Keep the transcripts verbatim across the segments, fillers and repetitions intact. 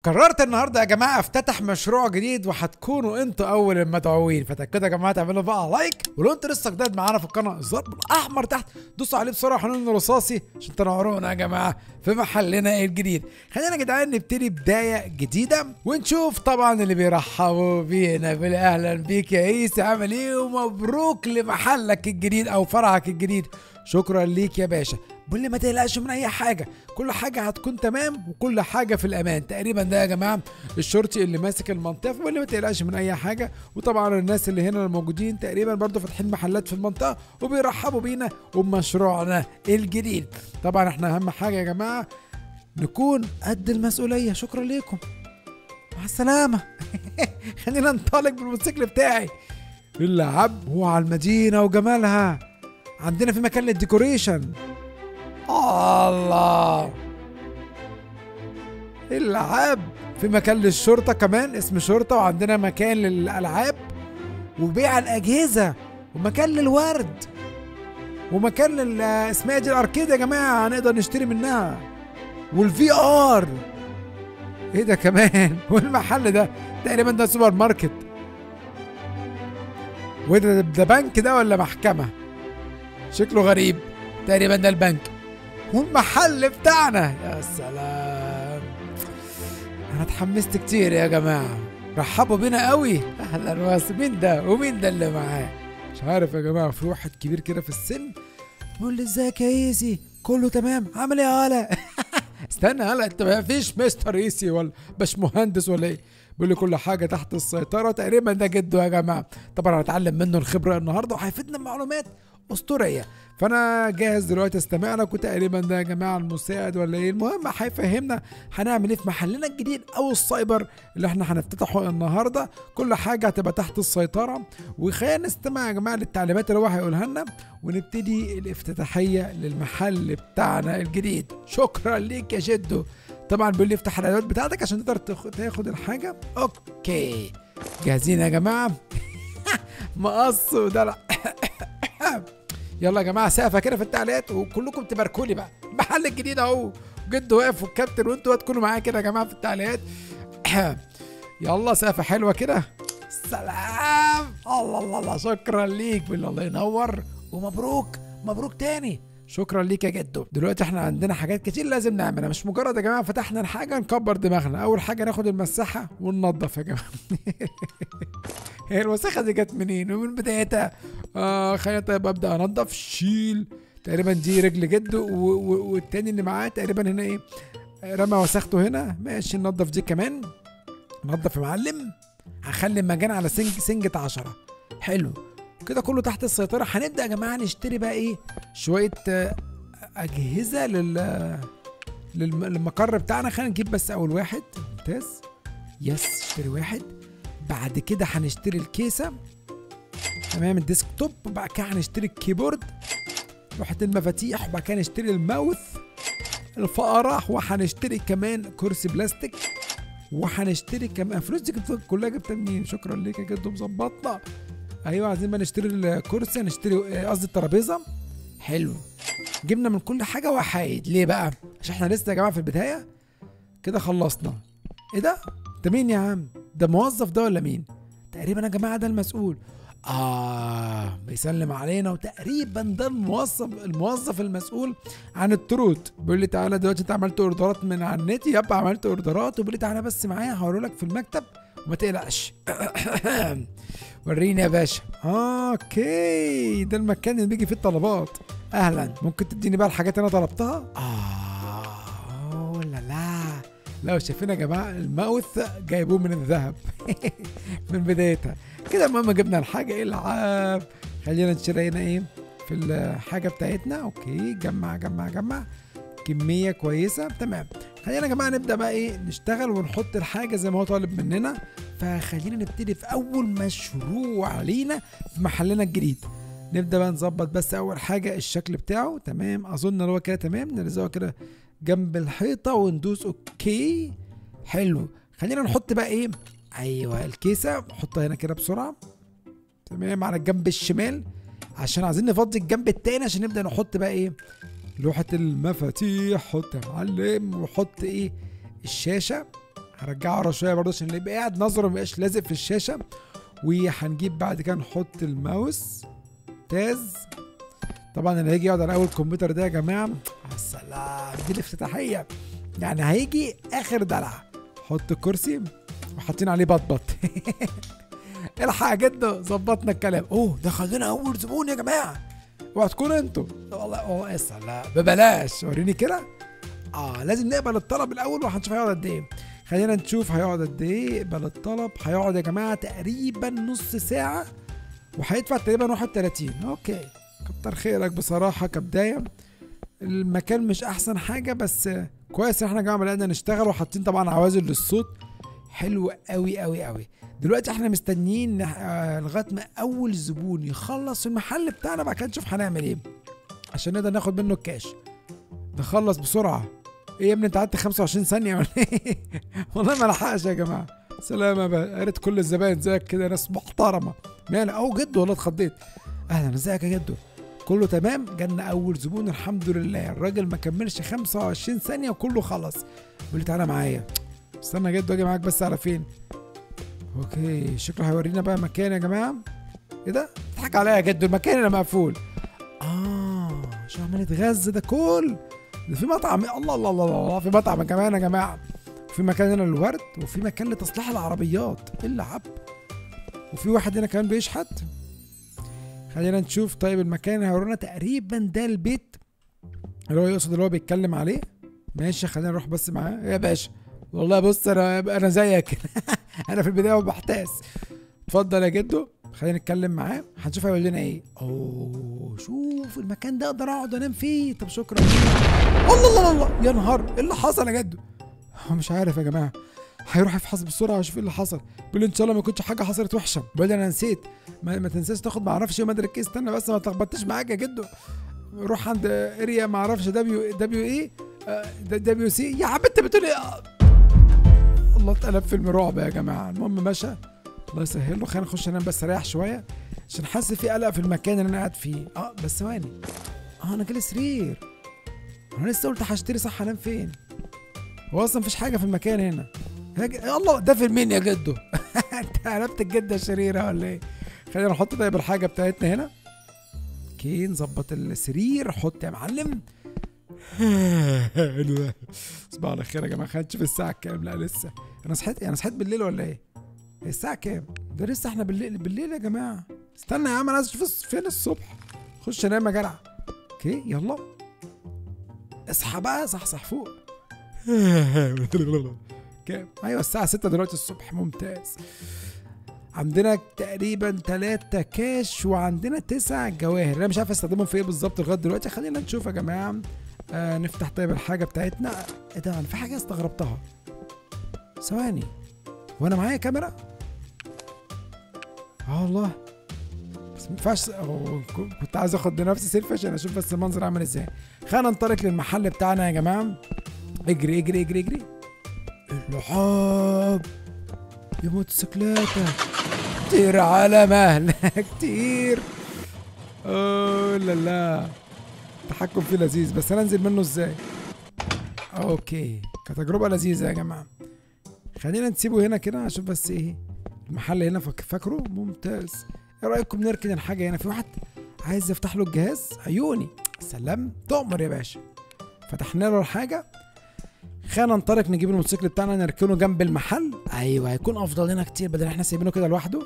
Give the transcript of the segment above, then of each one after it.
قررت النهارده يا جماعه افتتح مشروع جديد وهتكونوا انتوا اول المدعوين، فتاكدوا يا جماعه تعملوا بقى لايك، ولو انتوا لسه جداد معانا في القناه الزر الاحمر تحت دوسوا عليه بسرعه حنون رصاصي عشان تنورونا يا جماعه في محلنا الجديد. خلينا يا جدعان نبتدي بدايه جديده ونشوف طبعا اللي بيرحبوا بينا بالاهلا بيك يا عيسى، عامل ايه ومبروك لمحلك الجديد او فرعك الجديد. شكرا ليك يا باشا. بقول لي ما تقلقش من اي حاجه، كل حاجه هتكون تمام وكل حاجه في الامان. تقريبا ده يا جماعه الشرطي اللي ماسك المنطقه، بقول لي ما تقلقش من اي حاجه. وطبعا الناس اللي هنا الموجودين تقريبا برضو فاتحين محلات في المنطقه وبيرحبوا بينا وبمشروعنا الجديد. طبعا احنا اهم حاجه يا جماعه نكون قد المسؤوليه. شكرا لكم، مع السلامه. خلينا ننطلق بالموتوسيكل بتاعي. اللعب هو على المدينه وجمالها. عندنا في مكان للديكوريشن. الله، الالعاب في مكان للشرطه كمان اسم شرطه، وعندنا مكان للالعاب وبيع الاجهزه ومكان للورد ومكان لل اسمها دي الاركيد يا جماعه هنقدر نشتري منها، والفي ار. ايه ده كمان؟ والمحل ده تقريبا ده سوبر ماركت. وده ده بنك ده ولا محكمه؟ شكله غريب. تقريبا ده البنك والمحل بتاعنا. يا سلام، انا اتحمست كتير يا جماعه. رحبوا بينا قوي. اهلا وسهلا. مين ده ومين ده اللي معاه؟ مش عارف يا جماعه. في واحد كبير كده في السن بيقول لي ازيك يا ايسي؟ كله تمام. عامل ايه يا هلا؟ استنى هلا، انت ما فيش مستر ايسي ولا باش مهندس ولا ايه؟ بيقول لي كل حاجه تحت السيطره. تقريبا ده جده يا جماعه. طبعا هنتعلم منه الخبره النهارده وهيفيدنا معلومات اسطوريه. فانا جاهز دلوقتي استمع لك. وتقريبا ده يا جماعه المساعد ولا ايه؟ المهم هيفهمنا هنعمل ايه في محلنا الجديد او السايبر اللي احنا هنفتتحه النهارده. كل حاجه هتبقى تحت السيطره. وخلينا نستمع يا جماعه للتعليمات اللي هو هيقولها لنا ونبتدي الافتتاحيه للمحل بتاعنا الجديد. شكرا ليك يا جدو. طبعا بيقول لي افتح الادوات بتاعتك عشان تقدر تاخد الحاجه. اوكي، جاهزين يا جماعه؟ مقص ودلع. يلا يا جماعه سقفه كده في التعليقات وكلكم تباركوا لي بقى. المحل الجديد اهو، جد واقف والكابتن وانتوا هتكونوا معايا كده يا جماعه في التعليقات. يلا سقفه حلوه كده. سلام. الله الله الله، شكرا ليك. بالله الله ينور ومبروك مبروك تاني. شكرا ليك يا جدو. دلوقتي احنا عندنا حاجات كتير لازم نعملها، مش مجرد يا جماعه فتحنا الحاجه نكبر دماغنا. اول حاجه ناخد المساحه وننظف يا جماعه. هي الوساخه دي جت منين ومن بدايتها؟ اه خلينا طيب ابدا انضف. شيل. تقريبا دي رجل جدو والتاني اللي معاه تقريبا هنا ايه؟ رمى وساخته هنا. ماشي، ننضف دي كمان. ننضف يا معلم. هخلي المكان على سنج سنجة عشرة. حلو كده، كله تحت السيطرة. هنبدأ يا جماعة نشتري بقى ايه؟ شوية أجهزة لل للمقر بتاعنا. خلينا نجيب بس أول واحد. ممتاز، يس. اشتري واحد. بعد كده هنشتري الكيسة، تمام، الديسك توب. وبعد كده هنشتري الكيبورد، لوحة المفاتيح. وبعد كده نشتري الماوث، الفقرة. وهنشتري كمان كرسي بلاستيك. وهنشتري كمان فلوس دي كلها جبتها منين؟ شكرا ليك يا جدو، مظبطنا. ايوه، عايزين بقى نشتري الكرسي، نشتري قصدي الترابيزه. حلو، جبنا من كل حاجه وحايد. ليه بقى؟ عشان احنا لسه يا جماعه في البدايه. كده خلصنا. ايه ده؟ ده مين يا عم؟ ده موظف ده ولا مين؟ تقريبا يا جماعه ده المسؤول. اه بيسلم علينا. وتقريبا ده الموظف الموظف المسؤول عن الطرود. بيقول لي تعالى دلوقتي انت عملت اوردرات من على النت؟ يابا عملت اوردرات. وبيقول لي تعالى بس معايا هوريلك في المكتب وما تقلقش. وريني يا باشا. آه اوكي، ده المكان اللي بيجي فيه الطلبات. اهلا، ممكن تديني بقى الحاجات اللي انا طلبتها؟ اه لا لا. لو شايفين يا جماعه الماوث جايبوه من الذهب. من بدايتها كده. المهم جبنا الحاجه. العاب. خلينا نشتري هنا ايه في الحاجه بتاعتنا. اوكي، جمع جمع جمع كميه كويسه. تمام، خلينا يا جماعه نبدا بقى ايه نشتغل ونحط الحاجه زي ما هو طالب مننا. فخلينا نبتدي في اول مشروع لينا في محلنا الجديد. نبدا بقى نظبط بس اول حاجه الشكل بتاعه. تمام، اظن ان هو كده تمام. نلزقه كده جنب الحيطه وندوس اوكي. حلو، خلينا نحط بقى ايه. ايوه الكيسه نحطها هنا كده بسرعه. تمام، على الجنب الشمال عشان عايزين نفضي الجنب التاني عشان نبدا نحط بقى ايه لوحه المفاتيح. حط يا معلم. وحط ايه الشاشه. هرجعه ورا شويه برضه عشان يبقى قاعد نظره ميبقاش لازق في الشاشه. وهنجيب بعد كده نحط الماوس ممتاز. طبعا اللي هيجي يقعد على اول كمبيوتر ده يا جماعه السلام، دي الافتتاحيه يعني هيجي اخر دلع. حط كرسي وحاطين عليه بطبط. الحق جدا ظبطنا الكلام. اوه ده خلينا اول زبون يا جماعه، وهتكونوا انتوا والله. اوه يا سلام ببلاش، وريني كده. اه لازم نقبل الطلب الاول وهنشوف هيقعد قد ايه. خلينا نشوف هيقعد قد ايه. اقبل الطلب. هيقعد يا جماعه تقريبا نص ساعه وهيدفع تقريبا واحد وتلاتين. اوكي كتر خيرك بصراحه كبدايه. المكان مش احسن حاجه بس كويس ان احنا يا جماعه بدأنا نشتغل، وحاطين طبعا عوازل للصوت حلو قوي قوي قوي. دلوقتي احنا مستنيين آه لغايه ما اول زبون يخلص المحل بتاعنا، بعد كده نشوف هنعمل ايه عشان نقدر ناخد منه الكاش. نخلص بسرعه. ايه يا ابني انت قعدت خمسة وعشرين ثانيه ولا ايه؟ والله ما لحقش يا جماعه. سلامة بقى، يا ريت كل الزباين زيك كده ناس محترمه. مالك اهو جدو؟ والله اتخضيت. اهلا ازيك يا جدو؟ كله تمام. جالنا اول زبون الحمد لله. الراجل ما كملش خمسة وعشرين ثانيه وكله خلص. بيقول لي تعالى معايا. استنى يا جدو اجي معاك بس على فين؟ اوكي شكله هيورينا بقى مكان يا جماعه. ايه ده؟ بتضحك عليا يا جدو، المكان هنا مقفول. اه شو عمال يتغذى ده كل ده في مطعم. الله الله الله الله، في مطعم كمان يا جماعه. وفي مكان هنا للورد، وفي مكان لتصليح العربيات. ايه اللعب؟ وفي واحد هنا كمان بيشحت. خلينا نشوف. طيب المكان هيورونا تقريبا ده البيت اللي هو يقصد اللي هو بيتكلم عليه. ماشي خلينا نروح بس معاه يا باشا. والله بص انا انا زيك. انا في البدايه بحتاس. اتفضل يا جدو خلينا نتكلم معاه هنشوف هيقول لنا ايه. اوه شوف المكان ده اقدر اقعد انام فيه. طب شكرا. الله الله الله يا نهار، ايه اللي حصل يا جدو؟ هو مش عارف يا جماعه. هيروح يفحص بسرعه ويشوف ايه اللي حصل. بيقول لي ان شاء الله ما يكونش حاجه حصلت وحشه. بيقول لي انا نسيت. ما, ما تنساش تاخد ما اعرفش ايه مدرك ايه. استنى بس ما تلخبطتش معاك يا جدو. روح عند اريا ما اعرفش دبليو دبليو ايه دبليو سي. يا عم انت بتقول ايه؟ الله اتقلب فيلم رعب يا جماعه. المهم مشى الله يسهل له. خلينا نخش انام بس اريح شويه عشان حاسس في قلق في المكان اللي انا قاعد فيه. اه بس ثواني. اه انا جالي سرير. انا لسه قلت هشتري صح انام فين؟ هو اصلا مفيش حاجه في المكان هنا. يا الله ده في مين يا جدو؟ انت قلبت الجده الشريره ولا ايه؟ خلينا نحط طيب الحاجه بتاعتنا هنا. اوكي نظبط السرير. حط يا معلم. صباح على خير يا جماعه. خلينا نشوف الساعه كام. لا لسه انا صحيت. انا صحيت بالليل ولا ايه؟ الساعه كام؟ ده لسه احنا بالليل بالليل يا جماعه. استنى يا عم انا عايز اشوف فين الصبح. خش انام يا جدع. اوكي يلا اصحى بقى صحصح فوق. كام؟ ايوه الساعه ستة دلوقتي الصبح. ممتاز. عندنا تقريبا تلاتة كاش وعندنا تسع جواهر. انا مش عارف استخدمهم في ايه بالظبط لغايه دلوقتي. خلينا نشوف يا جماعه. آه نفتح طيب الحاجه بتاعتنا. ايه ده؟ انا في حاجه استغربتها. ثواني وانا معايا كاميرا؟ اه والله بس ما ينفعش. كنت عايز اخد بنفسي سيلفي عشان اشوف بس المنظر عامل ازاي. خلينا ننطلق للمحل بتاعنا يا جماعه. اجري اجري اجري اجري. اللعاب يا موتوسيكلاتة. كتير على مهلك كتير. اوه لا لا التحكم فيه لذيذ بس انا انزل منه ازاي؟ اوكي كتجربة لذيذة يا جماعة. خلينا نسيبه هنا كده اشوف بس ايه المحل هنا. فاكره ممتاز. ايه رايكم نركن الحاجة هنا؟ في واحد عايز يفتح له الجهاز. عيوني سلام تؤمر يا باشا. فتحنا له الحاجة. خلينا ننطلق نجيب الموتوسيكل بتاعنا نركنه جنب المحل. ايوه هيكون افضل لنا كتير بدل احنا سايبينه كده لوحده.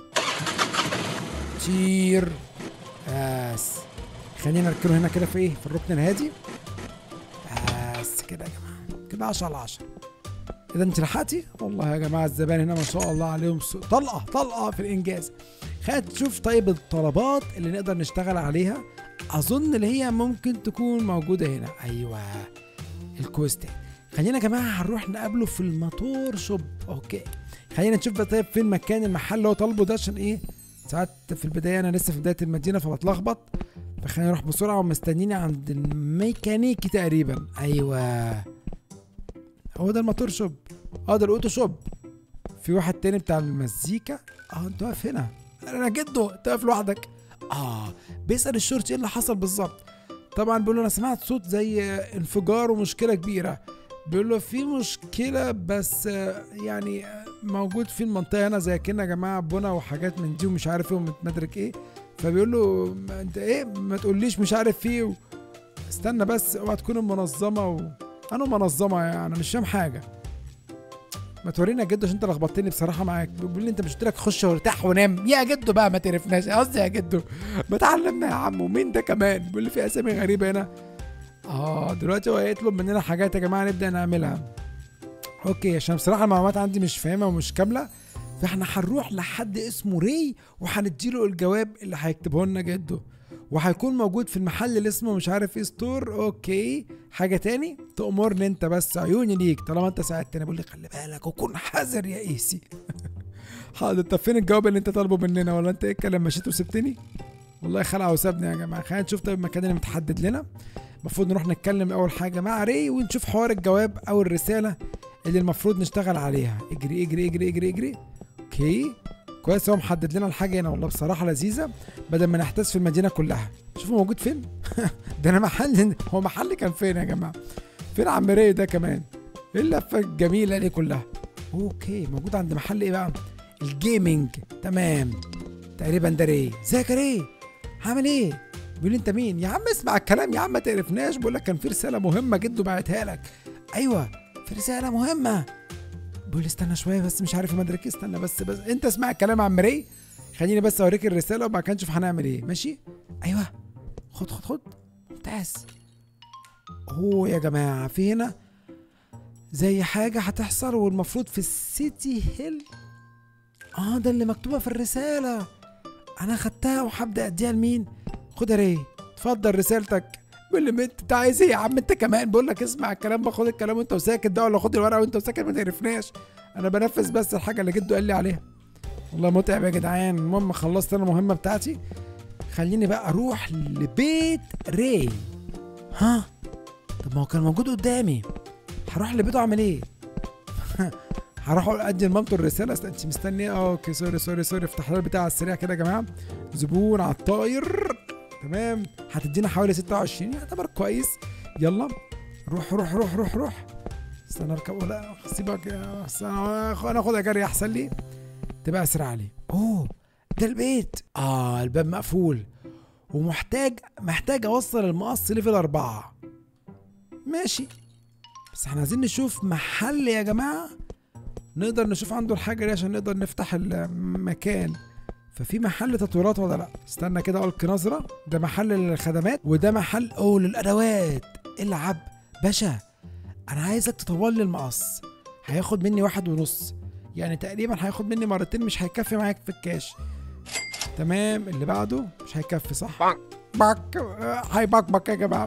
كتير بس. خلينا نركنه هنا كده في ايه في الركن الهادي. بس كده يا جماعه كده عشرة على عشرة. اذا انت لحقتي والله يا جماعه. الزبائن هنا ما شاء الله عليهم طلقه طلقه في الانجاز. خلينا نشوف طيب الطلبات اللي نقدر نشتغل عليها. اظن اللي هي ممكن تكون موجوده هنا. ايوه الكوستات. خلينا يا جماعه هنروح نقابله في الموتور شوب. اوكي خلينا نشوف بقى طيب فين مكان المحل اللي هو طالبه ده عشان ايه ساعات في البدايه انا لسه في بدايه المدينه فبتلخبط. فخلينا نروح بسرعه ومستنيني عند الميكانيكي تقريبا. ايوه هو ده الموتور شوب. اه ده الاوتو شوب. في واحد تاني بتاع المزيكا. اه انت واقف هنا. انا جدو انت واقف لوحدك. اه بيسال الشرطي ايه اللي حصل بالظبط. طبعا بيقول له انا سمعت صوت زي انفجار ومشكله كبيره. بيقول له في مشكله بس آه، يعني آه، موجود في المنطقه هنا زي كده يا جماعه بنا وحاجات من دي ومش عارف ايه ومتمدرك ايه. فبيقول له ما انت ايه ما تقوليش مش عارف ايه و... استنى بس اوعى تكون منظمه و... انا منظمه يعني انا مش فاهم حاجه. ما تورينا يا جدو عشان انت لخبطتني بصراحه معاك. بيقول لي انت مش قلت لك خش وارتاح ونام يا جدو بقى ما تعرفناش قصدي يا جدو ما تعلمنا يا عم. ومين ده كمان بيقول لي في اسامي غريبه هنا. اه دلوقتي هو هيطلب مننا حاجات يا جماعه نبدا نعملها. اوكي عشان بصراحه المعلومات عندي مش فاهمه ومش كامله. فاحنا هنروح لحد اسمه ري وهنديله الجواب اللي هيكتبه لنا جده وهيكون موجود في المحل اللي اسمه مش عارف ايه ستور. اوكي حاجه تاني تأمرني انت بس عيوني ليك طالما انت ساعدتني. بقول لي خلي بالك وكون حذر يا ايسي. حاضر. طب فين الجواب اللي انت طالبه مننا ولا انت ايه الكلام مشيت وسبتني؟ والله خلع وسابني يا جماعه. خلينا نشوف طيب المكان اللي متحدد لنا. المفروض نروح نتكلم اول حاجه مع ري ونشوف حوار الجواب او الرساله اللي المفروض نشتغل عليها. اجري اجري اجري اجري اجري. اوكي كويس هو محدد لنا الحاجه هنا والله بصراحه لذيذه بدل ما نحتاس في المدينه كلها. شوفوا موجود فين. ده انا محل هو محل كان فين يا جماعه؟ فين عم ري ده كمان؟ ايه اللفه الجميله دي كلها؟ اوكي موجود عند محل ايه بقى؟ الجيمنج. تمام تقريبا ده ري. ازيك يا ري عامل ايه؟ بيقول لي انت مين؟ يا عم اسمع الكلام يا عم ما تعرفناش. بقول لك كان في رساله مهمه جده بعتها لك. ايوه في رساله مهمه. بيقول لي استنى شويه بس مش عارف المدرك. استنى بس بس انت اسمع الكلام يا عم ري. خليني بس اوريك الرساله وبعد كده نشوف هنعمل ايه. ماشي ايوه خد خد خد ممتاز. هو يا جماعه في هنا زي حاجه هتحصل والمفروض في السيتي هيل. اه ده اللي مكتوبه في الرساله. انا خدتها وهبدا اديها لمين؟ خد يا ري اتفضل رسالتك. بيقول لي انت عايز ايه يا عم انت كمان؟ بقول لك اسمع الكلام باخد الكلام وانت وساكت ده ولا خد الورقه وانت وساكت ما تعرفناش. انا بنفذ بس الحاجه اللي جده قال لي عليها. والله متعب يا جدعان. المهم خلصت انا المهمه بتاعتي. خليني بقى اروح لبيت ري. ها طب ما هو كان موجود قدامي. هروح لبيته اعمل ايه؟ هروح ادي لمامته الرساله. انت مستنيه؟ اوكي سوري سوري سوري. افتح لها البتاع على السريع كده يا جماعه. زبون على الطاير. تمام هتدينا حوالي ستة وعشرين يعتبر كويس. يلا روح روح روح روح روح. استنى اركب ولا سيبك انا اخدها جري احسن لي تبقى اسرع لي. اوه ده البيت. اه الباب مقفول ومحتاج محتاج اوصل المقص ليفل أربعة. ماشي بس احنا عايزين نشوف محل يا جماعه نقدر نشوف عنده الحاجه دي عشان نقدر نفتح المكان. ففي محل تطويرات ولا لا؟ استنى كده القي نظره. ده محل للخدمات وده محل او للادوات. العب باشا انا عايزك تطور لي المقص. هياخد مني واحد ونص يعني تقريبا هياخد مني مرتين مش هيكفي معاك في الكاش. تمام اللي بعده مش هيكفي صح؟ بك هيبكبك يا جماعه.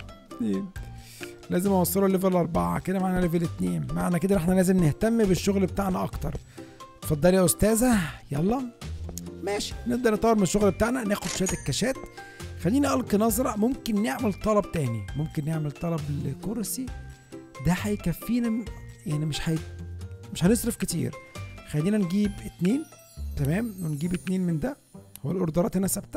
لازم اوصله ليفل أربعة كده معانا ليفل اتنين. معنى كده احنا لازم نهتم بالشغل بتاعنا اكتر. اتفضلي يا استاذه. يلا ماشي نبدا نطور من الشغل بتاعنا. ناخد شويه الكاشات. خليني القي نظره. ممكن نعمل طلب تاني. ممكن نعمل طلب لكرسي ده هيكفينا يعني مش هي مش هنصرف كتير. خلينا نجيب اتنين. تمام ونجيب اتنين من ده. هو الاوردرات هنا ثابته.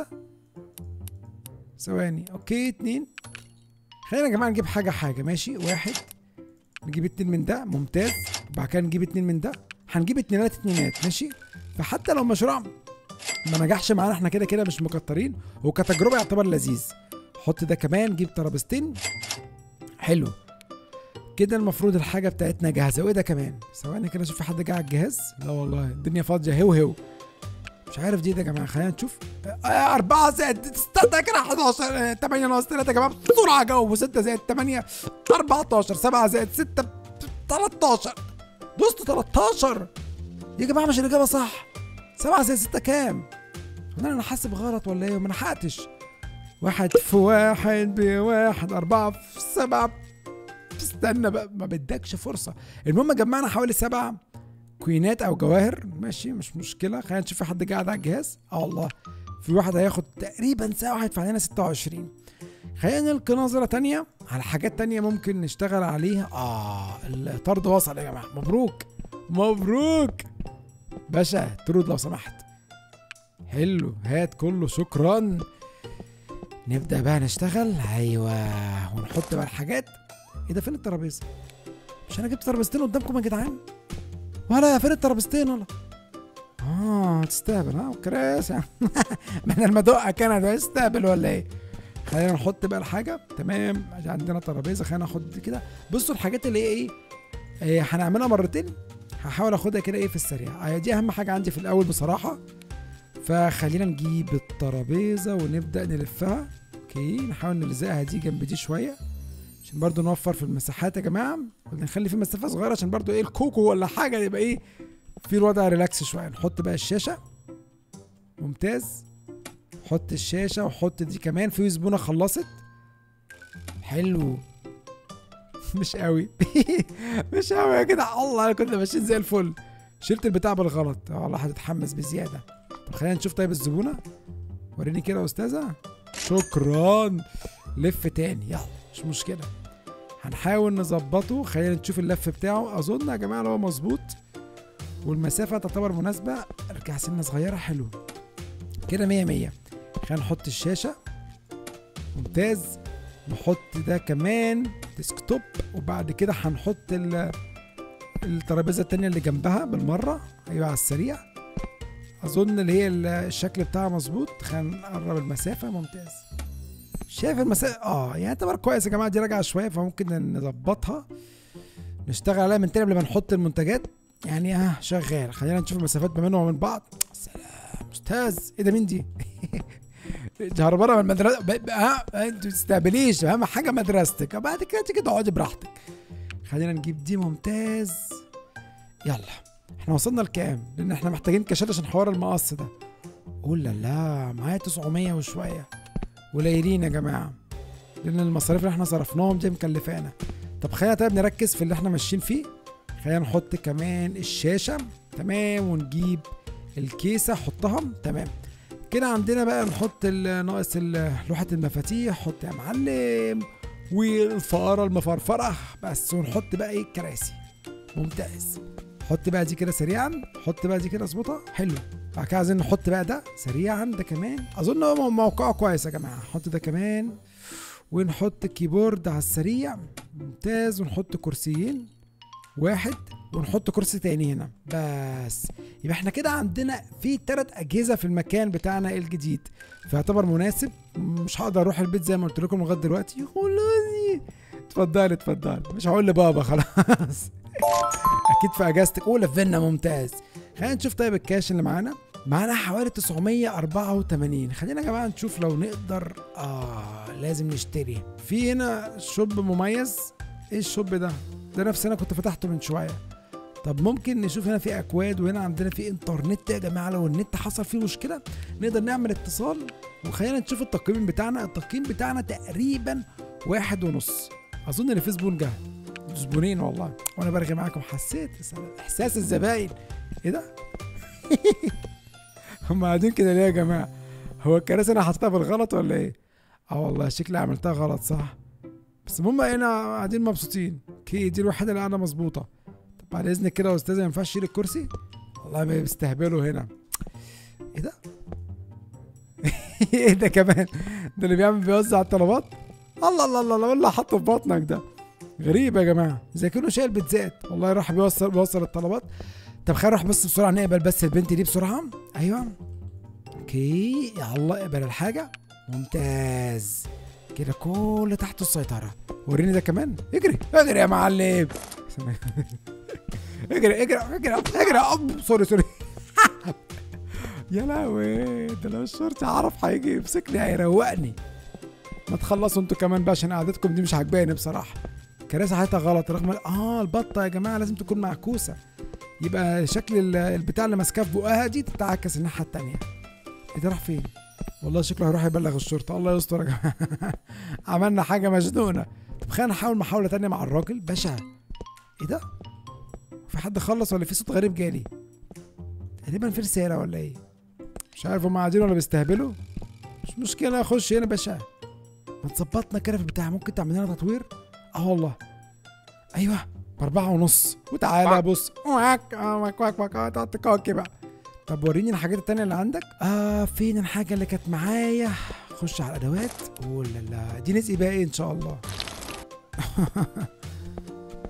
ثواني اوكي اتنين. خلينا يا جماعه نجيب حاجه حاجه. ماشي واحد نجيب اتنين من ده ممتاز. بعد كده نجيب اتنين من ده. هنجيب اتنينات اتنينات ماشي. فحتى لو مشروع ما نجحش معانا احنا كده كده مش مكترين وكتجربه يعتبر لذيذ. حط ده كمان. جيب ترابيزتين. حلو كده المفروض الحاجه بتاعتنا جاهزه. وايه ده كمان؟ ثواني كده اشوف في حد جه على الجهاز. لا والله الدنيا فاضيه هو هو مش عارف دي ده يا جماعه. خلينا نشوف. أربعة زائد استنى كده حداشر. تمانية ناقص تلاتة يا جماعه بسرعه جاوبوا. ستة زائد تمانية أربعتاشر. سبعة زائد ستة تلتاشر. دوست تلتاشر يا جماعه مش الاجابه صح. سبعة زائد ستة كام؟ انا انا حاسب غلط ولا ايه؟ ما لحقتش. واحد في واحد بواحد. أربعة في سبعة. استنى بقى ما بدكش فرصة. المهم جمعنا حوالي سبع كوينات أو جواهر. ماشي مش مشكلة. خلينا نشوف في حد قاعد على الجهاز. اه الله في واحد هياخد تقريبا ساعة هيدفع لنا ستة وعشرين. خلينا نلقي نظرة تانية على حاجات تانية ممكن نشتغل عليها. اه الطرد وصل يا جماعة. مبروك مبروك باشا. طرود لو سمحت. حلو هات كله شكرا. نبدأ بقى نشتغل. ايوه ونحط بقى الحاجات. ايه ده فين الترابيزه؟ مش انا جبت ترابيزتين قدامكم يا جدعان؟ ولا فين الترابيزتين ولا؟ اه تستهبل ها كراسي يعني. من المدقه كانت هتستهبل ولا ايه؟ خلينا نحط بقى الحاجه تمام. عندنا ترابيزه، خلينا ناخد دي كده. بصوا الحاجات اللي هي ايه, إيه هنعملها مرتين، هحاول اخدها كده ايه في السريع. دي اهم حاجه عندي في الاول بصراحه. فخلينا نجيب الترابيزه ونبدا نلفها. اوكي نحاول نلزقها دي جنب دي شويه عشان برضو نوفر في المساحات يا جماعه، ولا نخلي في مسافه صغيره عشان برضو ايه الكوكو ولا حاجه يبقى ايه في الوضع ريلاكس شويه. نحط بقى الشاشه. ممتاز. حط الشاشه وحط دي كمان. في زبونه خلصت. حلو. مش قوي. مش قوي يا جدع. الله انا كنا ماشيين زي الفل. شلت البتاع بالغلط. والله هتتحمس بزياده. طب خلينا نشوف طيب الزبونه. وريني كده يا استاذه. شكرا. لف تاني يلا مش مشكله. هنحاول نظبطه. خلينا نشوف اللف بتاعه. اظن يا جماعه لو هو مظبوط والمسافه تعتبر مناسبه. ارجع سنه صغيره. حلو كده مية مية. خلينا نحط الشاشه. ممتاز. نحط ده كمان ديسكتوب. وبعد كده هنحط الترابيزه التانيه اللي جنبها بالمره. ايوه على السريع. اظن اللي هي الشكل بتاعها مظبوط. خلينا نقرب المسافه. ممتاز. شايف المسافه اه يعني يعتبر كويس يا جماعه. دي راجعه شويه فممكن نظبطها نشتغل عليها من تاني قبل ما نحط المنتجات يعني. اه شغال. خلينا نشوف المسافات ما بينهم وبين بعض. سلام. استاذ ايه ده مين دي؟ جهربره من المدرسه. ها انت ما تستقبليش اهم حاجه مدرستك. بعد كده تيجي تقعدي براحتك. خلينا نجيب دي. ممتاز. يلا احنا وصلنا لكام؟ لان احنا محتاجين كاشات عشان حوار المقص ده. قول لا لا معايا تسعمية وشويه. قليلين يا جماعه لان المصاريف اللي احنا صرفناهم دي مكلفانا. طب خلينا طيب نركز في اللي احنا ماشيين فيه. خلينا نحط كمان الشاشه. تمام. ونجيب الكيسه حطها. تمام كده. عندنا بقى نحط ناقص لوحه المفاتيح. حط يا معلم. والفقاره المفرفره بس. ونحط بقى ايه الكراسي. ممتاز. حط بقى دي كده سريعا. حط بقى دي كده اظبطها. حلو. بعد كده عايزين نحط بقى ده سريعا. ده كمان اظن هو موقعه كويس يا جماعه. نحط ده كمان. ونحط كيبورد على السريع. ممتاز. ونحط كرسيين. واحد. ونحط كرسي تاني هنا بس. يبقى احنا كده عندنا في تلات اجهزه في المكان بتاعنا الجديد. فيعتبر مناسب. مش هقدر اروح البيت زي ما قلت لكم لغايه دلوقتي. خلاص اتفضلي اتفضلي. مش هقول لبابا خلاص. اكيد في اجازتك اولى في فينا. ممتاز. خلينا نشوف طيب الكاش اللي معانا. معانا حوالي تسعمية واربعة وتمانين. خلينا يا جماعه نشوف لو نقدر. اه لازم نشتري. في هنا شوب مميز. ايه الشوب ده؟ ده نفس انا كنت فتحته من شويه. طب ممكن نشوف هنا في اكواد وهنا عندنا في انترنت يا جماعه. لو النت حصل فيه مشكله نقدر نعمل اتصال. وخلينا نشوف التقييم بتاعنا. التقييم بتاعنا تقريبا واحد ونص. اظن ان في زبون جه. زبونين والله وانا برغي معاكم. حسيت احساس الزباين. ايه ده؟ هم قاعدين كده ليه يا جماعه؟ هو الكراسي انا حطيتها بالغلط ولا ايه؟ اه والله شكلي عملتها غلط صح. بس هم هنا قاعدين مبسوطين. اوكي دي الوحيده اللي قاعده مظبوطه. طب بعد اذنك كده يا استاذه ما ينفعش اشيل الكرسي؟ والله بيستهبلوا هنا. ايه ده؟ ايه ده كمان؟ ده اللي بيعمل بيوزع الطلبات؟ الله الله الله الله اللي حطه في بطنك ده. غريب يا جماعه زي كانه شايل بيتزات. والله راح بيوصل بيوصل الطلبات. طب خلينا نروح بس بسرعه نقبل بس البنت دي بسرعه. ايوه اوكي يلا اقبل الحاجه. ممتاز كده كل تحت السيطره. وريني ده كمان. اجري اجري يا معلم. اجري اجري اجري اجري. اب سوري سوري. يا لهوي ده لو الشرطي عرف هيجي يمسكني هيروقني. ما تخلصوا انتوا كمان بقى عشان قعدتكم دي مش عاجباني بصراحه. كراسي حياتها غلط رغم اه البطه يا جماعه لازم تكون معكوسه. يبقى شكل البتاع اللي ماسكاه في بقها دي تتعكس الناحيه التانيه. ايه ده راح فين؟ والله شكله هيروح يبلغ الشرطه. الله يستر يا جماعه. عملنا حاجه مجنونه. طب خلينا نحاول محاوله تانيه مع الراجل باشا. ايه ده؟ في حد خلص ولا في صوت غريب جالي؟ تقريبا في رساله ولا ايه؟ مش عارف هم قاعدين ولا بيستهبلوا. مش مشكله اخش هنا باشا. ما تظبطنا كده في البتاع. ممكن تعمل لنا تطوير؟ اه والله. ايوه باربعة ونص. وتعالى بص. واك واك واك واك تقعد تكاكي بقى. طب وريني الحاجات التانية اللي عندك. اه فين الحاجة اللي كانت معايا؟ خش على الادوات. اوه لا لا دي نسقي بقى ايه ان شاء الله.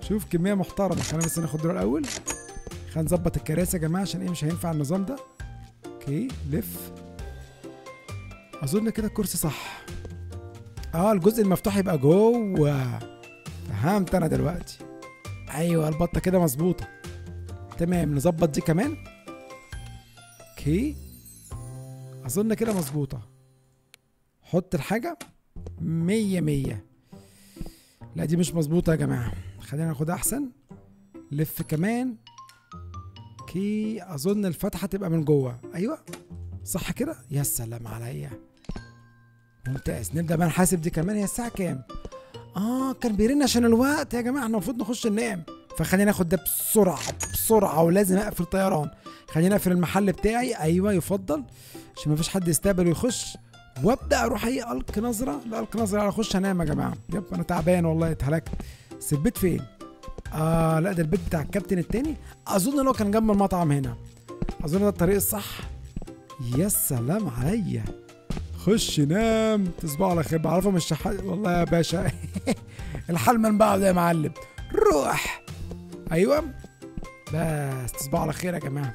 شوف كميه محترمه. خلينا بس ناخد دول الاول. خلينا نظبط الكراسي يا جماعه عشان ايه مش هينفع النظام ده. اوكي لف. اظن كده الكرسي صح. اه الجزء المفتوح يبقى جوه. فهمت انا دلوقتي. ايوه البطه كده مظبوطه. تمام نظبط دي كمان. اوكي اظن كده مظبوطه. حط الحاجه مية مية. لا دي مش مظبوطه يا جماعه، خلينا ناخدها احسن. لف كمان. اوكي اظن الفتحه تبقى من جوه. ايوه صح كده. يا سلام عليا ممتاز. نبدا بقى نحاسب دي كمان. هي الساعه كام؟ اه كان بيرن عشان الوقت يا جماعه، احنا المفروض نخش ننام. فخلينا ناخد ده بسرعه بسرعه، ولازم اقفل طيران. خلينا اقفل المحل بتاعي. ايوه يفضل عشان مفيش حد يستقبل ويخش. وابدا اروح ايه القي نظره. لا القي نظره على اخش انام يا جماعه. يب انا تعبان والله اتهلكت. بس البيت فين؟ اه لا ده البيت بتاع الكابتن التاني. اظن ان هو كان جنب المطعم هنا. اظن ده الطريق الصح. يا سلام عليا. خش نام تصبحوا على خير. بعرفه من الشحات والله يا باشا. الحال من بعضه يا معلم. روح. ايوه بس تصبحوا على خير يا جماعه.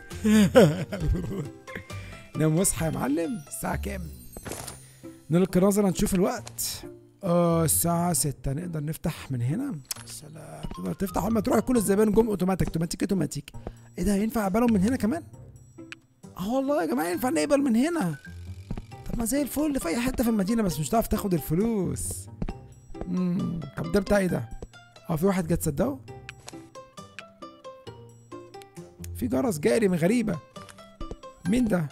نام واصحى يا معلم. الساعه كام؟ نلقي نظره نشوف الوقت. اه الساعه ستة. نقدر نفتح من هنا. سلام. تقدر تفتح اول ما تروح يكون الزبائن جم اوتوماتيك اوتوماتيك اوتوماتيك. ايه ده ينفع اقبلهم من هنا كمان؟ اه والله يا جماعه ينفع نقبل من هنا. طب ما زي الفل في اي حته في المدينه، بس مش هتعرف تاخد الفلوس. امم طب ده بتاع ايه ده؟ اه في واحد جه تصدقوا؟ في جرس جاري من غريبه. مين ده؟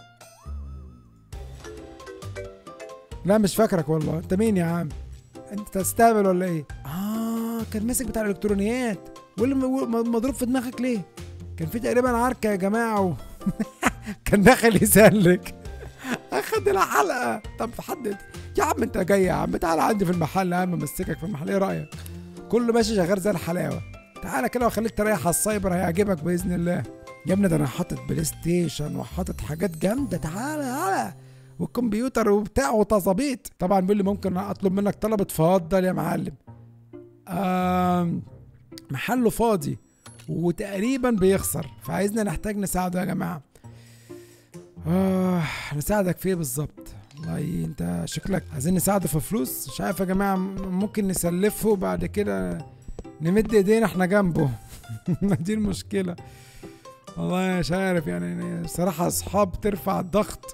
لا مش فاكرك والله. انت مين يا عم؟ انت تستهبل ولا ايه؟ اه كان ماسك بتاع الالكترونيات. واللي مضروب في دماغك ليه؟ كان في تقريبا عركه يا جماعه و... كان داخل يسلك. اخد الحلقه. طب حد يا عم انت جاي يا عم تعالى عندي في المحل يا عم امسكك في المحل. ايه رايك؟ كله ماشي شغال زي الحلاوه. تعالى كده واخليك تريح على السايبر هيعجبك باذن الله. يا ابني ده انا حاطط بلاي ستيشن وحاطط حاجات جامده. تعالى تعالى والكمبيوتر وبتاع وتظابيط. طبعا بيقول لي ممكن اطلب منك طلب. اتفضل يا معلم. آم محله فاضي وتقريبا بيخسر، فعايزنا نحتاج نساعده يا جماعه. آه نساعدك في ايه بالظبط؟ والله انت شكلك عايزين نساعده في فلوس. مش عارف يا جماعه ممكن نسلفه بعد كده نمد ايدينا احنا جنبه. ما دي المشكله. والله مش عارف يعني صراحه اصحاب ترفع الضغط.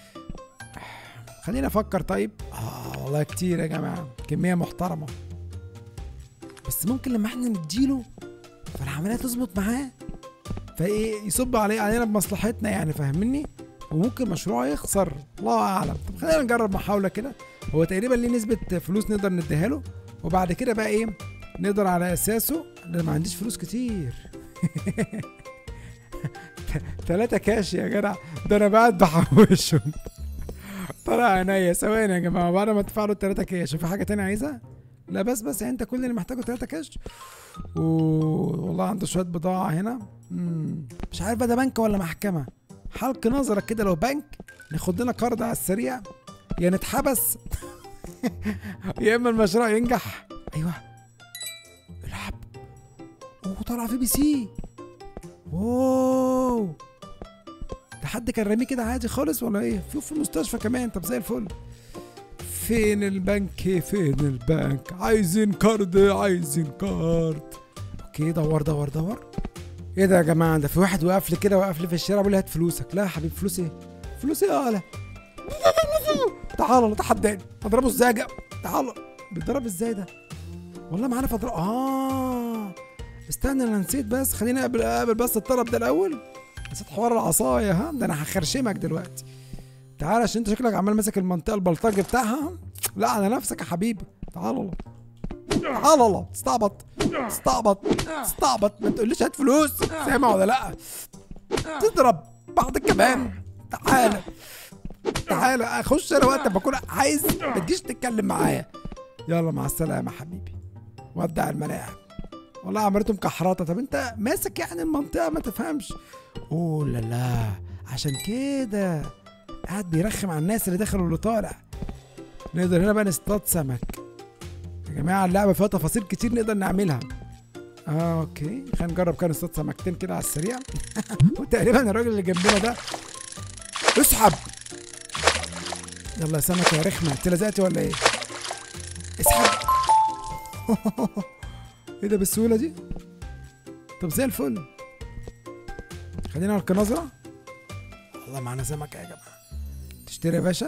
خلينا افكر. طيب اه والله كتير يا جماعه كميه محترمه، بس ممكن لما احنا نديله فالعمليه تظبط معاه فايه يصب علي علينا بمصلحتنا يعني فاهمني. وممكن مشروع يخسر الله اعلم. طب خلينا نجرب محاوله كده. هو تقريبا ليه نسبه فلوس نقدر نديها له، وبعد كده بقى ايه نقدر على اساسه. انا ما عنديش فلوس كتير. ثلاثة كاش يا جدع. ده انا قاعد بحوشهم. طلع عينيا. ثواني يا جماعه بعد ما ادفع له الثلاثة كاش في حاجه تانية عايزها؟ لا بس بس يعني انت كل اللي محتاجه ثلاثة كاش. والله عنده شويه بضاعه هنا. مم. مش عارف بقى ده بنك ولا محكمه. حلق نظرك كده. لو بنك ناخد لنا قرض على السريع يا نتحبس يا اما المشروع ينجح. ايوه العب. اوه طلع في بي سي. واو ده حد كان راميه كده عادي خالص ولا ايه؟ في في المستشفى كمان. طب زي الفل. فين البنك فين البنك؟ عايزين كارد عايزين كارد. اوكي دور دور دور. ايه ده يا جماعه؟ ده في واحد واقف لي كده واقف لي في الشارع بيقول لي هات فلوسك. لا يا حبيبي فلوس ايه؟ فلوس ايه يا لا. تعالى تحداني اضربه ازاي؟ تعالى. بيتضرب ازاي ده؟ والله ما عارف اضرب. اه استنى انا نسيت. بس خليني اقابل اقابل بس الطلب ده الاول. نسيت حوار العصايه. ها ده انا هخرشمك دلوقتي. تعالى عشان انت شكلك عمال ماسك المنطقه البلطجي بتاعها. لا على نفسك يا حبيبي. تعال الله تعال الله. استعبط استعبط استعبط. ما تقوليش هات فلوس. سامع ولا لا؟ تضرب بعض كمان. تعالى تعالى اخش انا وقت ما اكون عايز. ما تجيش تتكلم معايا. يلا مع السلامه حبيبي. ودع الملاعب. والله عملتهم كحراطه. طب انت ماسك يعني المنطقه ما تفهمش. اوه لا لا عشان كده قاعد بيرخم على الناس اللي داخل واللي طالع. نقدر هنا بقى نصطاد سمك يا جماعه. اللعبه فيها تفاصيل كتير نقدر نعملها. اه اوكي، خلينا نجرب كده نصطاد سمكتين كده على السريع. وتقريبا الراجل اللي جنبنا ده اسحب. يلا يا سمكه يا رخمه، انت لزقتي ولا ايه؟ اسحب. ايه ده بالسهوله دي؟ طب زي الفل. خلينا نلقي نظره. والله معانا سمكه يا جماعه. تشتري يا باشا؟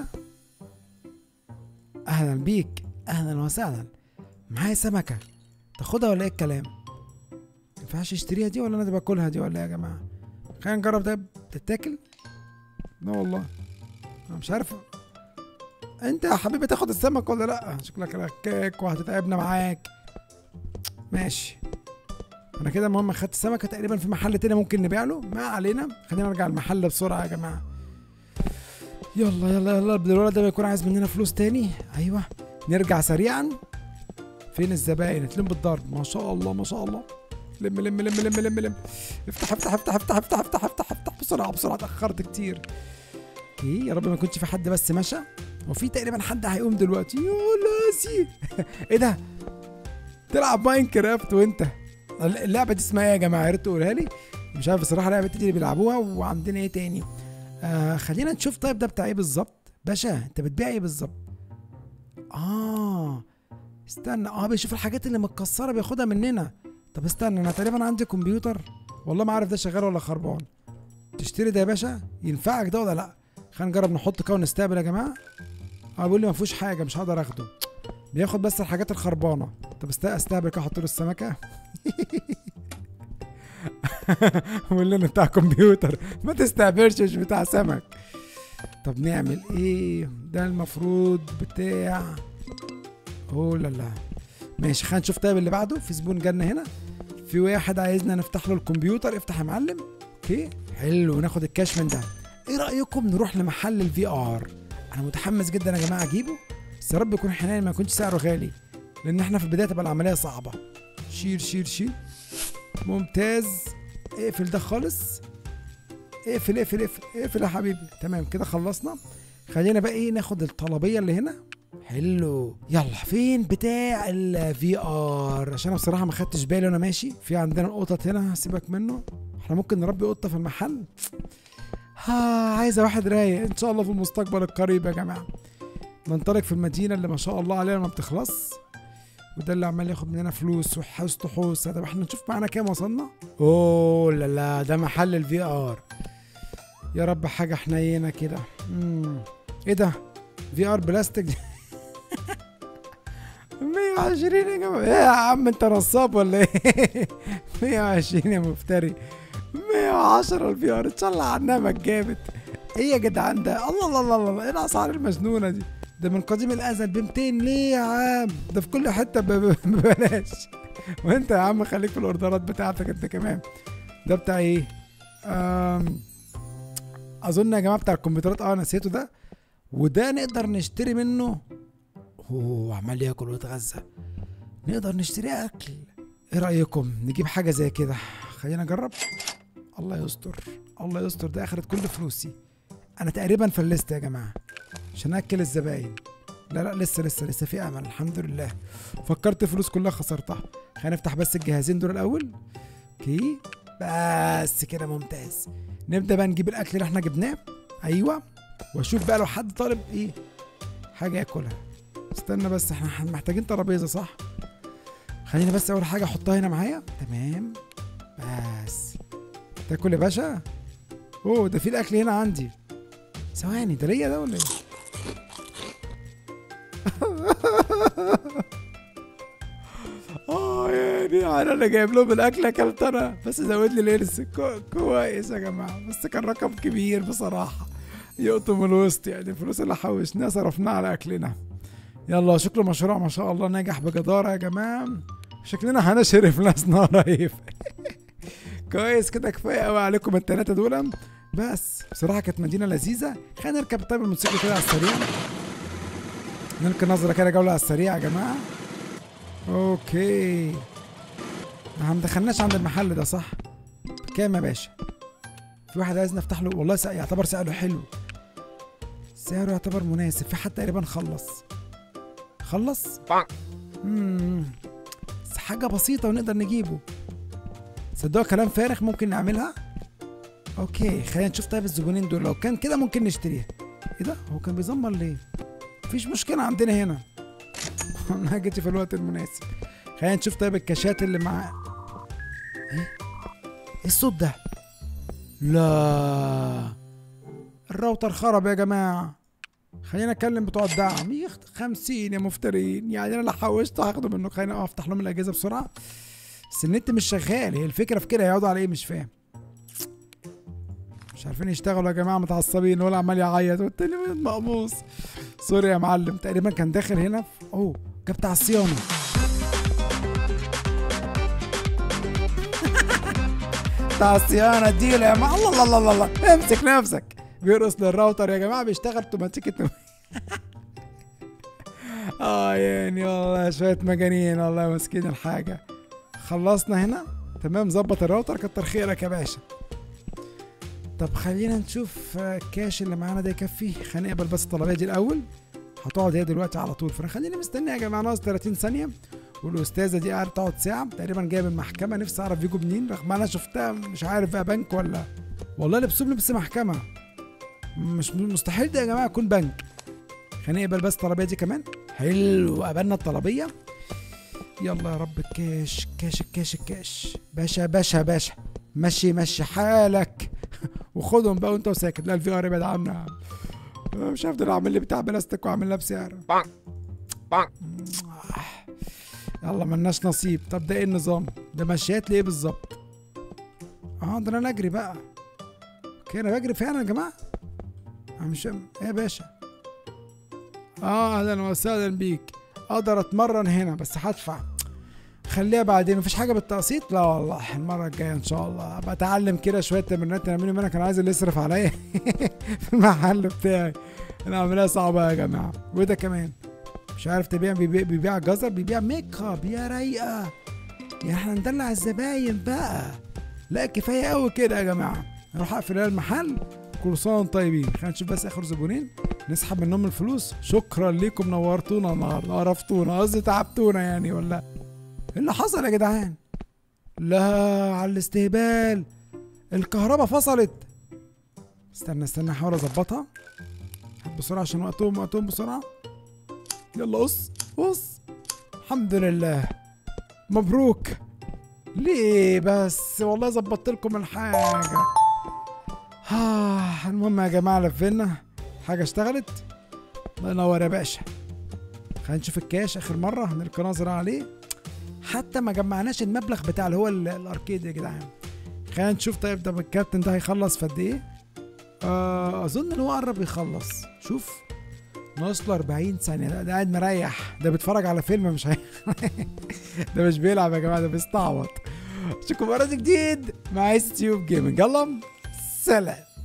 اهلا بيك، اهلا وسهلا. معايا سمكه، تاخدها ولا ايه الكلام؟ مينفعش اشتريها دي ولا انا اللي باكلها دي ولا ايه يا جماعه؟ خلينا نجرب. ده بتتاكل؟ لا والله انا مش عارف. انت يا حبيبي تاخد السمك ولا لا؟ شكلك ركاك وهتتعبنا معاك. ماشي انا كده. المهم خدت السمكه تقريبا في محل تاني ممكن نبيع له، ما علينا. خلينا نرجع المحل بسرعه يا جماعه. يلا يلا يلا قبل الولد ده ما يكون عايز مننا فلوس تاني. ايوه نرجع سريعا. فين الزباين؟ اتلم بالضرب. ما شاء الله ما شاء الله. لم لم لم لم لم لم. افتح افتح افتح افتح افتح افتح افتح افتح بسرعه بسرعه، اتاخرت كتير. ايه يا رب ما يكونش في حد بس مشى. وفي تقريبا حد هيقوم دلوقتي. يا لاسي. ايه ده؟ تلعب ماينكرافت وانت؟ اللعبه دي اسمها ايه يا جماعه؟ يا ريت تقولها لي. مش عارف بصراحه اللعبه دي اللي بيلعبوها. وعندنا ايه تاني؟ آه خلينا نشوف. طيب ده بتاع ايه بالظبط؟ باشا انت بتبيع ايه بالظبط؟ اه استنى. اه بيشوف الحاجات اللي متكسره بياخدها مننا. طب استنى، انا تقريبا عندي كمبيوتر والله ما عارف ده شغال ولا خربان. تشتري ده يا باشا؟ ينفعك ده ولا لا؟ خلينا نجرب نحط كده ونستقبل يا جماعه. اه بيقول لي ما فيهوش حاجه، مش هقدر اخده. بياخد بس الحاجات الخربانه. طب استقبل كده، احط له السمكه. بيقول لنا بتاع كمبيوتر ما تستقبلش، مش بتاع سمك. طب نعمل ايه؟ ده المفروض بتاع. اوه لا لا ماشي. خلينا نشوف. طيب اللي بعده. في زبون جالنا هنا، في واحد عايزنا نفتح له الكمبيوتر. افتح يا معلم. اوكي حلو، ناخد الكاش من ده. ايه رايكم نروح لمحل الفي ار؟ انا متحمس جدا يا جماعه اجيبه، بس يا رب يكون حنين ما يكونش سعره غالي، لان احنا في البدايه تبقى العمليه صعبه. شيل شيل شيل. ممتاز. اقفل ده خالص. اقفل اقفل اقفل اقفل يا حبيبي. تمام كده خلصنا. خلينا بقى ايه ناخد الطلبيه اللي هنا. حلو. يلا فين بتاع الفي ار؟ عشان انا بصراحه ما خدتش بالي وانا ماشي. في عندنا القطط هنا، سيبك منه. احنا ممكن نربي قطه في المحل. ها عايزه واحد رايق ان شاء الله في المستقبل القريب يا جماعه. ننطلق في المدينه اللي ما شاء الله عليها ما بتخلص. وده اللي عمال ياخد مننا فلوس وحوس تحوس. طب احنا نشوف معانا كام وصلنا. اوه لا لا ده محل الفي ار. يا رب حاجه حنينه كده. امم ايه ده؟ في ار بلاستيك. مية وعشرين يا جماعه. ايه يا عم انت نصاب ولا ايه؟ مية وعشرين يا مفتري. مية وعشرة الفي ار. ان شاء الله عنها ما جابت. ايه يا جدعان ده؟ الله الله الله الله. ايه الاسعار المجنونه دي؟ ده من قديم الازل ب ميتين. ليه يا عم؟ ده في كل حته ببلاش. وانت يا عم خليك في الاوردرات بتاعتك انت كمان. ده بتاع ايه؟ أم... اظن يا جماعه بتاع الكمبيوترات. اه نسيته ده. وده نقدر نشتري منه. اوه عمال ياكل ويتغذى. نقدر نشتري اكل. ايه رايكم نجيب حاجه زي كده؟ خلينا نجرب. الله يستر الله يستر. ده اخرت كل فلوسي. انا تقريبا فلست يا جماعه عشان اكل الزباين. لا لا لسه لسه لسه في امل. الحمد لله. فكرت فلوس كلها خسرتها. خلينا نفتح بس الجهازين دول الاول. اوكي بس كده ممتاز. نبدا بقى نجيب الاكل اللي احنا جبناه. ايوه. واشوف بقى لو حد طالب ايه حاجه ياكلها. استنى بس احنا محتاجين ترابيزه صح؟ خلينا بس اول حاجه احطها هنا معايا. تمام. بس تاكل يا باشا. اوه ده في الاكل هنا عندي. ثواني ده ليا ده ولا ايه؟ اه يعني انا اللي جايب لهم الاكل اكلت انا. بس زود لي الارث. كويس يا جماعه. بس كان رقم كبير بصراحه يقطم الوسط. يعني الفلوس اللي حوشناها صرفناها على اكلنا. يلا شكله مشروع ما شاء الله ناجح بجداره يا جماعه. شكلنا هنشرف ناسنا قريب. كويس كده. كفايه قوي عليكم الثلاثه دول. بس بصراحه كانت مدينه لذيذه. خلينا نركب طيب الموتوسيكل كده على السريع. نلقي نظره كده جوله على السريع يا جماعه. اوكي ما مدخلناش عند المحل ده صح؟ بكام يا باشا؟ في واحد عايز نفتح له. والله يعتبر سعره حلو. سعره يعتبر مناسب. في حد تقريبا خلص خلص امم بس حاجه بسيطه ونقدر نجيبه. صدقوا كلام فارغ، ممكن نعملها. اوكي خلينا نشوف طيب الزبونين دول لو كان كده ممكن نشتريها. ايه ده هو كان بيزمر ليه؟ مفيش مشكلة عندنا هنا. انا جيت في الوقت المناسب. خلينا نشوف طيب الكاشات اللي معاه. ايه؟ ايه الصوت ده؟ لا الراوتر خرب يا جماعة. خلينا نكلم بتوع الدعم. يخت خمسين يا مفترين، يعني انا لو حوشت هاخده منه. خلينا افتح لهم الاجهزة بسرعة. بس النت مش شغال، هي الفكرة في كده هيقعدوا على ايه مش فاهم. مش عارفين يشتغلوا يا جماعة، متعصبين. ولا عمال يعيط والتاني مقموص. سوري يا معلم، تقريبا كان داخل هنا في... اوه جاب بتاع الصيانة. بتاع الصيانة اديله يا معلم. الله الله الله الله، امسك نفسك. بيرقص للراوتر يا جماعة، بيشتغل اوتوماتيك. اه يعني والله شوية مجانين والله ماسكين الحاجة. خلصنا هنا تمام، ظبط الراوتر، كتر خيرك يا باشا. طب خلينا نشوف الكاش اللي معانا ده يكفي. خلينا نقبل بس الطلبية دي الأول. هتقعد هي دلوقتي على طول، فخلينا مستني يا جماعة. ناقص تلاتين ثانية. والأستاذة دي قاعدة تقعد ساعة تقريبا، جاية من المحكمة. نفسي أعرف بيجوا منين، رغم أنا شفتها مش عارف بقى بنك ولا. والله لبسوه لبس محكمة. مش مستحيل ده يا جماعة يكون بنك. خلينا نقبل بس الطلبية دي كمان. حلو قبلنا الطلبية. يلا يا رب الكاش كاش الكاش الكاش. باشا باشا باشا، مشي مشي حالك. وخدهم بقى وانت وساكت. لا الفي ار ابعد عنا. مش هفضل اعمل لي بتاع بلاستيك واعمل لها بسعر. يلا ملناش نصيب. طب ده ايه النظام؟ ده مشيات ليه بالظبط؟ اه ده انا اجري بقى. اوكي انا بجري فعلا يا جماعه. انا مش ايه يا باشا. اه اهلا وسهلا بيك. اقدر اتمرن هنا بس هدفع. خليها بعدين، مفيش حاجه بالتقسيط. لا والله المره الجايه ان شاء الله ابقى اتعلم كده شويه تمرينات نعملهم. منك انا عايز اللي يصرف عليا في المحل بتاعي. انا عاملها صعبه يا جماعه. وده كمان مش عارف تبيع. بيبيع, بيبيع جزر، بيبيع ميك اب يا رايقه. يا احنا ندلع الزباين بقى. لا كفايه قوي كده يا جماعه. اروح اقفل المحل. كل سنه وانتم طيبين. خلينا نشوف بس اخر زبونين نسحب منهم الفلوس. شكرا ليكم، نورتونا النهارده، قرفتونا، قصدي تعبتونا يعني. ولا ايه اللي حصل يا جدعان؟ لا على الاستهبال، الكهرباء فصلت. استنى استنى احاول اظبطها بسرعه عشان وقتهم وقتهم بسرعه. يلا قص قص. الحمد لله مبروك. ليه بس والله ظبطت لكم الحاجه. ها المهم يا جماعه لفينا حاجه اشتغلت. الله ينور يا باشا. خلينا نشوف الكاش اخر مره هنلقى نظره عليه. حتى ما جمعناش المبلغ بتاع اللي هو الاركيد يا جدعان. خلينا نشوف طيب ده الكابتن ده هيخلص في قد ايه. آه اظن ان هو قرب يخلص. شوف ناقص له أربعين ثانيه. ده, ده قاعد مريح، ده بيتفرج على فيلم مش هي... ده مش بيلعب يا جماعه، ده بيستعبط. اشوفكم مره جديد مع اس تيوب جيمنج. يلا سلام.